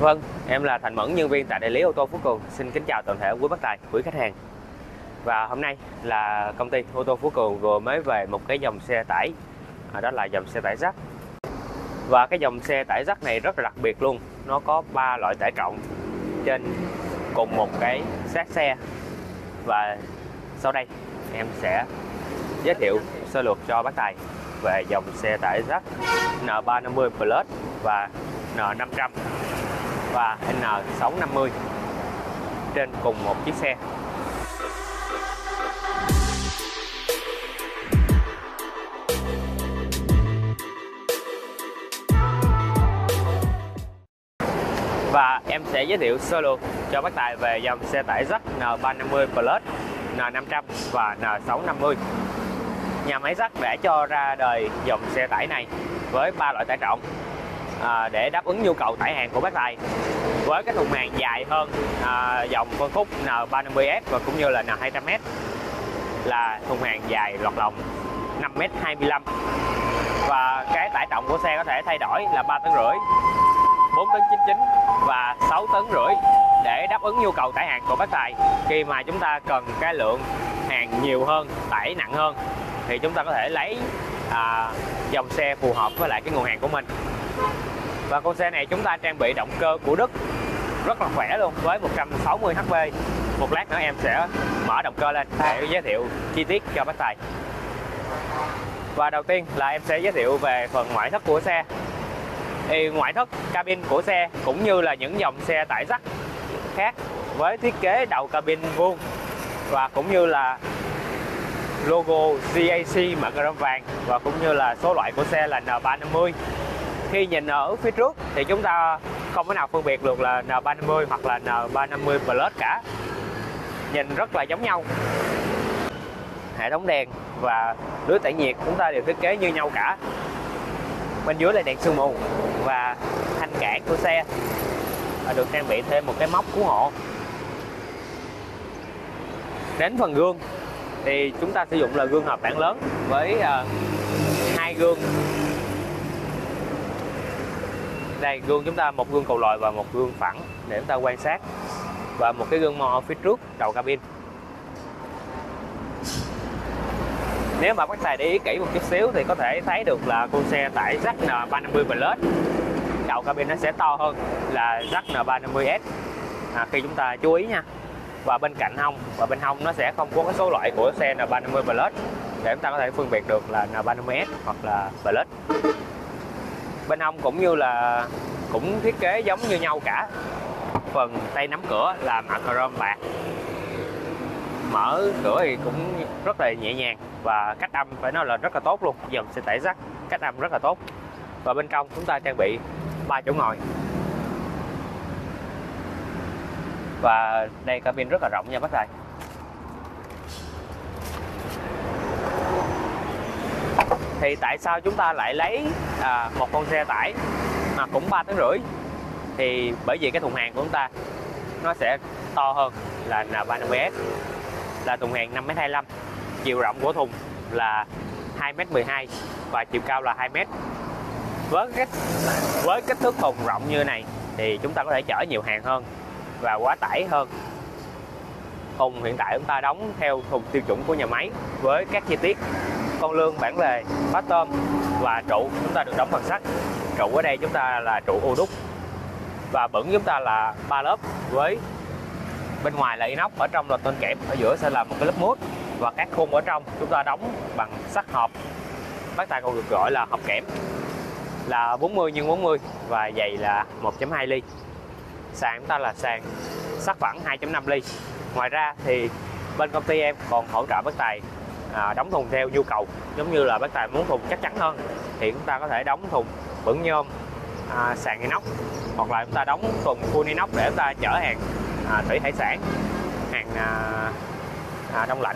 Vâng, em là Thành Mẫn, nhân viên tại đại lý ô tô Phú Cường. Xin kính chào toàn thể quý bác tài, quý khách hàng. Và hôm nay là công ty ô tô Phú Cường vừa mới về một cái dòng xe tải, đó là dòng xe tải Jac. Và cái dòng xe tải Jac này rất là đặc biệt luôn. Nó có 3 loại tải trọng trên cùng một cái xác xe. Và sau đây em sẽ giới thiệu sơ lược cho bác tài về dòng xe tải Jac N350 Plus và N500 và N650 trên cùng một chiếc xe. Và em sẽ giới thiệu sơ lược cho bác tài về dòng xe tải Jac N350 Plus, N500 và N650. Nhà máy Jac đã cho ra đời dòng xe tải này với 3 loại tải trọng để đáp ứng nhu cầu tải hàng của bác tài, với cái thùng hàng dài hơn dòng phân khúc N350S và cũng như là N200S, là thùng hàng dài lọt lòng 5m25, và cái tải trọng của xe có thể thay đổi là 3,5 tấn, 4,99 tấn và 6,5 tấn để đáp ứng nhu cầu tải hàng của bác tài. Khi mà chúng ta cần cái lượng hàng nhiều hơn, tải nặng hơn, thì chúng ta có thể lấy dòng xe phù hợp với lại cái nguồn hàng của mình. Và con xe này chúng ta trang bị động cơ của Đức rất là khỏe luôn, với 160 HP. Một lát nữa em sẽ mở động cơ lên để giới thiệu chi tiết cho bác tài. Và đầu tiên là em sẽ giới thiệu về phần ngoại thất của xe. Thì ngoại thất cabin của xe cũng như là những dòng xe tải Jac khác, với thiết kế đầu cabin vuông và cũng như là logo GAC mạ chrome vàng, và cũng như là số loại của xe là N350. Khi nhìn ở phía trước thì chúng ta không thể nào phân biệt được là N350 hoặc là N350 Plus cả, nhìn rất là giống nhau. Hệ thống đèn và lưới tản nhiệt chúng ta đều thiết kế như nhau cả. Bên dưới là đèn sương mù và thanh cản của xe được trang bị thêm một cái móc cứu hộ. Đến phần gương thì chúng ta sử dụng là gương hợp bản lớn với hai gương. Đây, gương chúng ta một gương cầu lòi và một gương phẳng để chúng ta quan sát, và một cái gương mo ở phía trước đầu cabin. Nếu mà bác tài để ý kỹ một chút xíu thì có thể thấy được là con xe tải Jac N350 Plus, đầu cabin nó sẽ to hơn là Jac N350S khi chúng ta chú ý nha. Và bên cạnh hông và bên hông nó sẽ không có cái số loại của xe N350 Plus để chúng ta có thể phân biệt được là N350S hoặc là Plus. Bên hông cũng như là cũng thiết kế giống như nhau cả. Phần tay nắm cửa là mạ chrome bạc. Mở cửa thì cũng rất là nhẹ nhàng, và cách âm phải nói là rất là tốt luôn. Dòng xe tải Jac cách âm rất là tốt. Và bên trong chúng ta trang bị 3 chỗ ngồi. Và đây cabin rất là rộng nha bác tài. Thì tại sao chúng ta lại lấy một con xe tải mà cũng 3,5 tấn? Thì bởi vì cái thùng hàng của chúng ta nó sẽ to hơn là N350S, là thùng hàng 5m25, chiều rộng của thùng là 2m12 và chiều cao là 2m. Với kích thước thùng rộng như này thì chúng ta có thể chở nhiều hàng hơn và quá tải hơn. Thùng hiện tại chúng ta đóng theo thùng tiêu chuẩn của nhà máy với các chi tiết con lương, bản lề, phá tôm và trụ chúng ta được đóng bằng sắt. Trụ ở đây chúng ta là trụ ô đúc, và bửng chúng ta là 3 lớp, với bên ngoài là inox, ở trong là tôn kẽm, ở giữa sẽ là một cái lớp mút, và các khung ở trong chúng ta đóng bằng sắt hộp, bác tài còn được gọi là hộp kẽm, là 40x40 và dày là 1,2 ly. Sàn chúng ta là sàn sắt phẳng 2,5 ly. Ngoài ra thì bên công ty em còn hỗ trợ bác tài đóng thùng theo nhu cầu. Giống như là bác tài muốn thùng chắc chắn hơn thì chúng ta có thể đóng thùng bửng nhôm, sàn inox, hoặc là chúng ta đóng thùng full inox để chúng ta chở hàng thủy hải sản, hàng đông lạnh.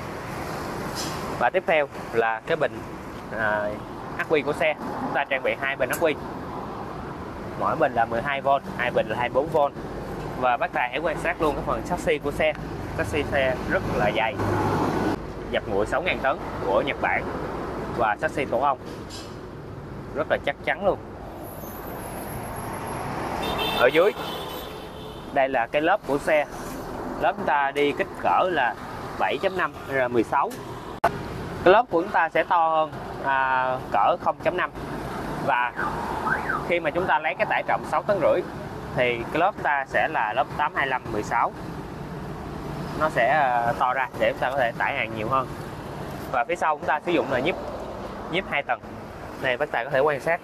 Và tiếp theo là cái bình ắc quy của xe. Chúng ta trang bị 2 bình ắc quy, mỗi bình là 12V, 2 bình là 24V. Và bác tài hãy quan sát luôn cái phần chassis của xe. Chassis xe rất là dày, dập nguội 6.000 tấn của Nhật Bản, và chassis tổ ong rất là chắc chắn luôn. ở dưới. Đây là cái lớp của xe. Lớp chúng ta đi kích cỡ là 7.5 R16. Cái lớp của chúng ta sẽ to hơn cỡ 0.5. Và khi mà chúng ta lấy cái tải trọng 6,5 tấn thì cái lớp chúng ta sẽ là lớp 825/16. Nó sẽ to ra để chúng ta có thể tải hàng nhiều hơn. Và phía sau chúng ta sử dụng là nhíp 2 tầng. Này bác tài có thể quan sát.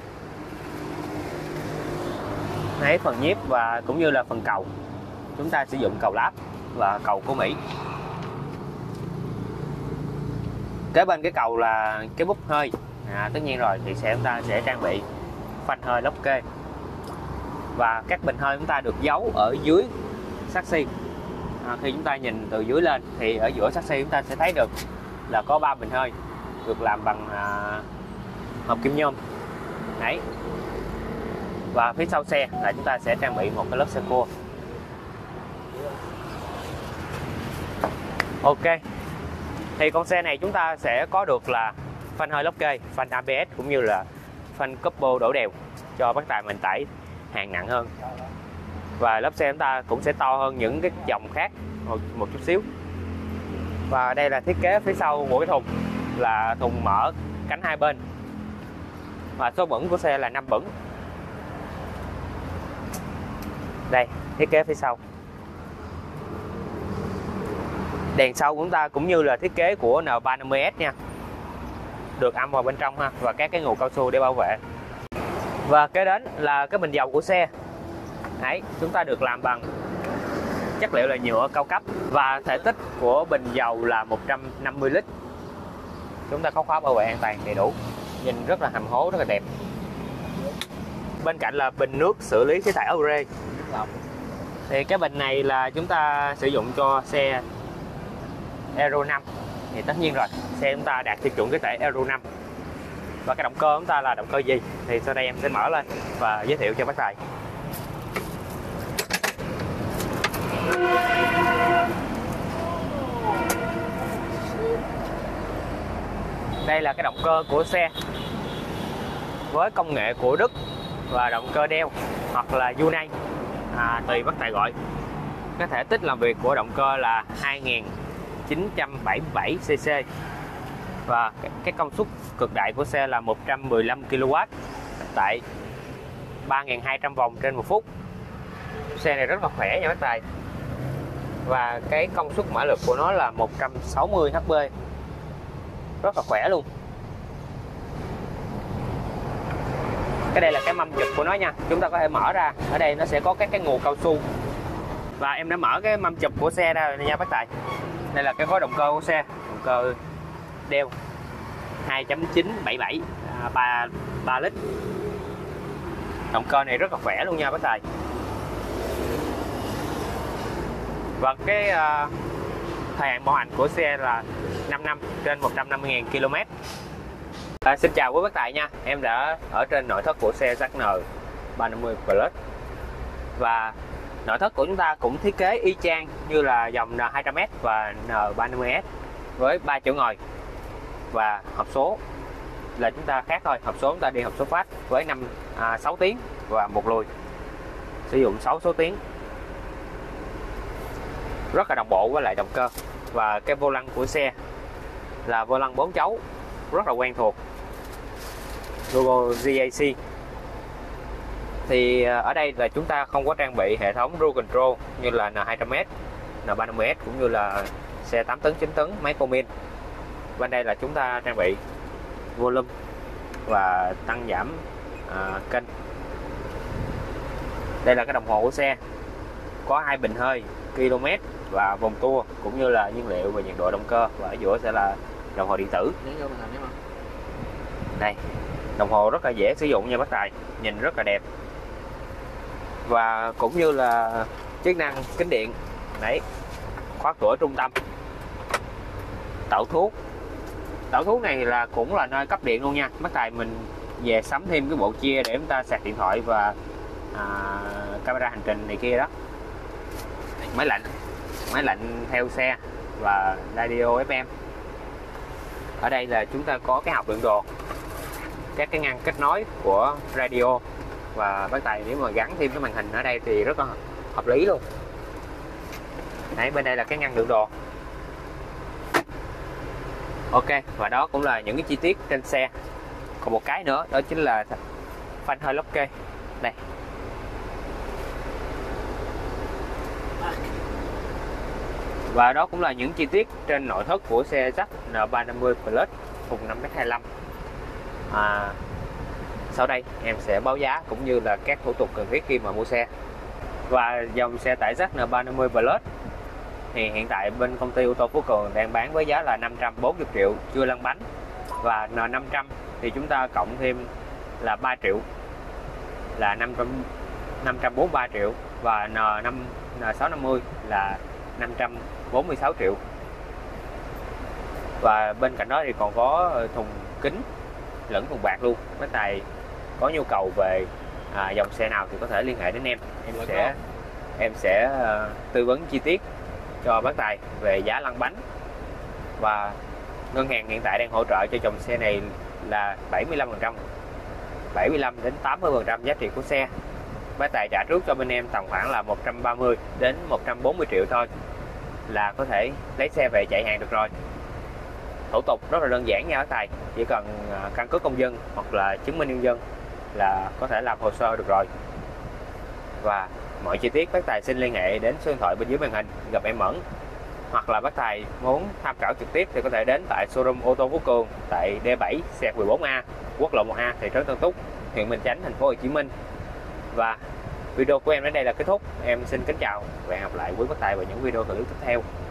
Đấy, phần nhíp và cũng như là phần cầu. Chúng ta sử dụng cầu láp và cầu của Mỹ. Kế bên cái cầu là cái búp hơi. Tất nhiên rồi thì xe chúng ta sẽ trang bị phanh hơi lốc kê. Và các bình hơi chúng ta được giấu ở dưới chassis. Khi chúng ta nhìn từ dưới lên thì ở giữa chassis chúng ta sẽ thấy được là có 3 bình hơi được làm bằng hợp kim nhôm. Đấy. Và phía sau xe là chúng ta sẽ trang bị một cái lớp sơ cua. Ok. Thì con xe này chúng ta sẽ có được là phanh hơi lốc kê, phanh ABS cũng như là phanh couple đổ đều cho bác tài mình tải hàng nặng hơn. Và lớp xe chúng ta cũng sẽ to hơn những cái dòng khác một chút xíu. Và đây là thiết kế phía sau của cái thùng, là thùng mở cánh hai bên. Và số bửng của xe là 5 bửng. Đây, thiết kế phía sau. Đèn sau của chúng ta cũng như là thiết kế của N350S nha. Được âm vào bên trong ha, và các cái nguồn cao su để bảo vệ. Và kế đến là cái bình dầu của xe. Đấy, chúng ta được làm bằng chất liệu là nhựa cao cấp và thể tích của bình dầu là 150 lít. Chúng ta có khóa bảo vệ an toàn đầy đủ, nhìn rất là hầm hố, rất là đẹp. Bên cạnh là bình nước xử lý khí thải ure. Thì cái bình này là chúng ta sử dụng cho xe Euro 5. Thì tất nhiên rồi, xe chúng ta đạt tiêu chuẩn khí thải Euro 5. Và cái động cơ chúng ta là động cơ gì thì sau đây em sẽ mở lên và giới thiệu cho bác tài. Đây là cái động cơ của xe với công nghệ của Đức và động cơ đeo hoặc là Unai, tùy bác tài gọi. Cái thể tích làm việc của động cơ là 2977 cc và cái công suất cực đại của xe là 115 kW tại 3.200 vòng trên 1 phút. Xe này rất là khỏe nha bác tài. Và cái công suất mã lực của nó là 160 HP, rất là khỏe luôn. Cái đây là cái mâm chụp của nó nha, chúng ta có thể mở ra. Ở đây nó sẽ có các cái nguồn cao su. Và em đã mở cái mâm chụp của xe ra rồi nha bác tài. Đây là cái khối động cơ của xe, động cơ đeo 2.977 3 lít. Động cơ này rất là khỏe luôn nha bác tài. Và cái thời hạn bảo hành của xe là 5 năm trên 150.000 km. Xin chào quý bác tài nha. Em đã ở trên nội thất của xe ZN 350 Plus. Và nội thất của chúng ta cũng thiết kế y chang như là dòng N200S và N350S với 3 chỗ ngồi. Và hộp số là chúng ta khác thôi. Hộp số chúng ta đi hộp số phát với 6 tiếng và một lùi. Sử dụng 6 số tiếng. Rất là đồng bộ với lại động cơ. Và cái vô lăng của xe là vô lăng 4 chấu, rất là quen thuộc, logo GAC. Thì ở đây là chúng ta không có trang bị hệ thống Cruise Control như là N200S, N350S cũng như là xe 8 tấn, 9 tấn máy Comin. Bên đây là chúng ta trang bị volume và tăng giảm kênh. Đây là cái đồng hồ của xe, có 2 bình hơi, km và vòng tua cũng như là nhiên liệu và nhiệt độ động cơ. Và ở giữa sẽ là đồng hồ điện tử. Đây, đồng hồ rất là dễ sử dụng nha bác tài, nhìn rất là đẹp. Và cũng như là chức năng kính điện. Đấy, khóa cửa trung tâm, tẩu thuốc. Tẩu thuốc này là cũng là nơi cấp điện luôn nha bác tài. Mình về sắm thêm cái bộ chia để chúng ta sạc điện thoại và camera hành trình này kia đó. Máy lạnh theo xe và radio FM. Ở đây là chúng ta có cái hộp đựng đồ, các cái ngăn kết nối của radio và bác Tài nếu mà gắn thêm cái màn hình ở đây thì rất là hợp lý luôn. Đấy, bên đây là cái ngăn đựng đồ. Ok, và đó cũng là những cái chi tiết trên xe. Còn một cái nữa đó chính là phanh hơi lốc kê đây. Và đó cũng là những chi tiết trên nội thất của xe Jac N350 Plus cùng 5m25. Sau đây em sẽ báo giá cũng như là các thủ tục cần thiết khi mà mua xe. Và dòng xe tải Jac N350 Plus thì hiện tại bên công ty ô tô Phú Cường đang bán với giá là 540 triệu chưa lăn bánh, và N500 thì chúng ta cộng thêm là 3 triệu là 543 triệu, và N650 là 546 triệu. Và bên cạnh đó thì còn có thùng kính lẫn thùng bạc luôn. Bác Tài có nhu cầu về dòng xe nào thì có thể liên hệ đến em sẽ tư vấn chi tiết cho bác Tài về giá lăn bánh. Và ngân hàng hiện tại đang hỗ trợ cho dòng xe này là 75%, 75 đến 80% giá trị của xe. Bác Tài trả trước cho bên em tầm khoảng là 130 đến 140 triệu thôi là có thể lấy xe về chạy hàng được rồi. Thủ tục rất là đơn giản nha bác Tài, chỉ cần căn cước công dân hoặc là chứng minh nhân dân là có thể làm hồ sơ được rồi. Và mọi chi tiết bác Tài xin liên hệ đến số điện thoại bên dưới màn hình gặp em Mẫn, hoặc là bác Tài muốn tham khảo trực tiếp thì có thể đến tại showroom ô tô Phú Cường tại D7 xẹt 14A quốc lộ 1A thị trấn Tân Túc, huyện Bình Chánh, thành phố Hồ Chí Minh. Và video của em đến đây là kết thúc. Em xin kính chào và hẹn gặp lại quý bác Tài vào những video clip tiếp theo.